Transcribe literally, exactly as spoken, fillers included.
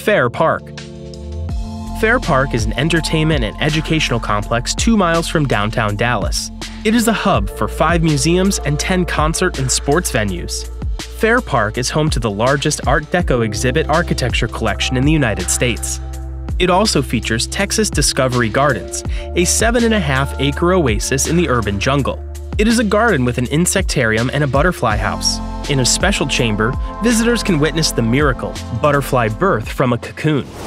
Fair Park. Fair Park is an entertainment and educational complex two miles from downtown Dallas. It is a hub for five museums and ten concert and sports venues. Fair Park is home to the largest Art Deco exhibit architecture collection in the United States. It also features Texas Discovery Gardens, a seven and a half acre oasis in the urban jungle. It is a garden with an insectarium and a butterfly house. In a special chamber, visitors can witness the miracle, butterfly birth from a cocoon.